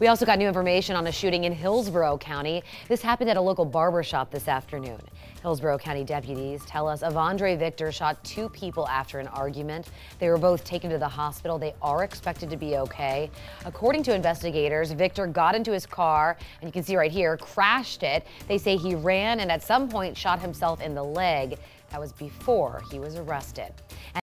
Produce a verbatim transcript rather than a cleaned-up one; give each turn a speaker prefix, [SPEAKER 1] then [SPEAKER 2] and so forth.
[SPEAKER 1] We also got new information on a shooting in Hillsborough County. This happened at a local barbershop this afternoon. Hillsborough County deputies tell us Avondre Victor shot two people after an argument. They were both taken to the hospital. They are expected to be okay. According to investigators, Victor got into his car, and you can see right here, crashed it. They say he ran and at some point shot himself in the leg. That was before he was arrested.